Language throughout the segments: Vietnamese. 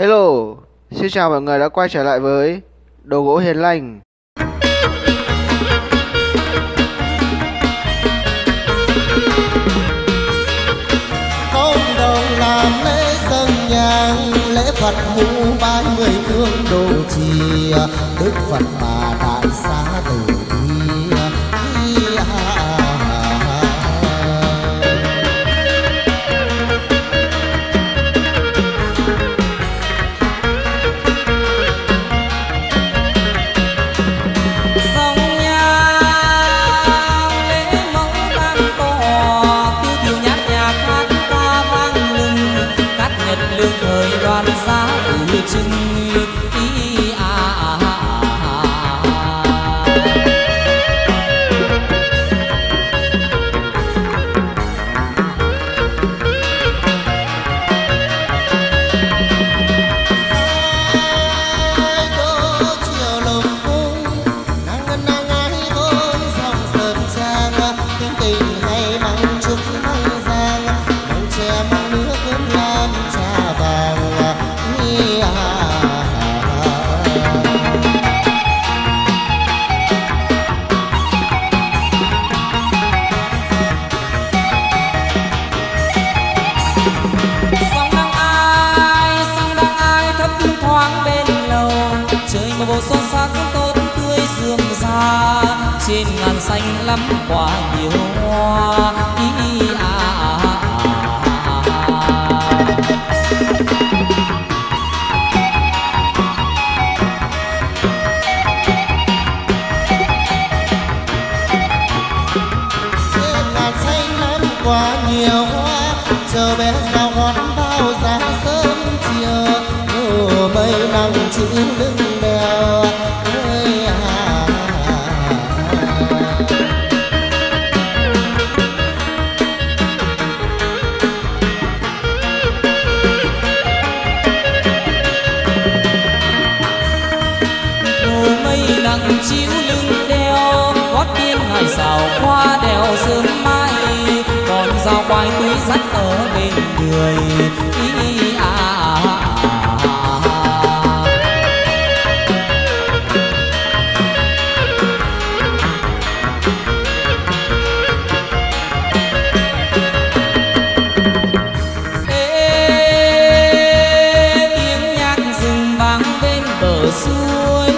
Hello, xin chào mọi người đã quay trở lại với Đồ gỗ Hiền Lành. Công đồng làm lễ dâng nhang, lễ Phật ngũ bái mười phương độ trì, Đức Phật Bà Đại Xá Từ Bi. Trên ngàn xanh lắm quả nhiều hoa Trên ngàn xanh lắm quả nhiều hoa, chờ bé sao hót vào giá sớm chiều, mây nắng chữ lưng đèo. chiếu lưng đeo gót tiên ngày xào qua đèo sớm mai, còn dao quai túi sách ở bên người tiếng nhạc rừng vang bên bờ suối,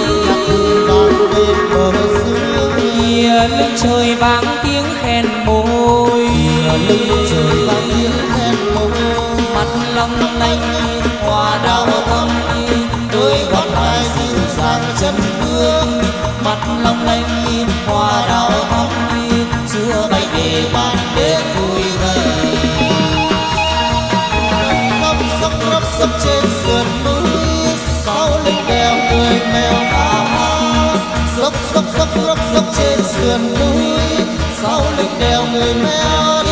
lưng trời vang tiếng khen môi, lưng trời vang tiếng khen môi. Mắt long lanh hoa đào thắm, đôi gót mai dịu dàng chân bước. Mắt long lanh hoa đào thắm, xưa bay về ban đêm vui vầy. Sóc rấp sấp trên sườn núi, sau lưng đèo người mèo áo. Sóc rấp sấp trên sườn núi, sau lưng đèo người mèo.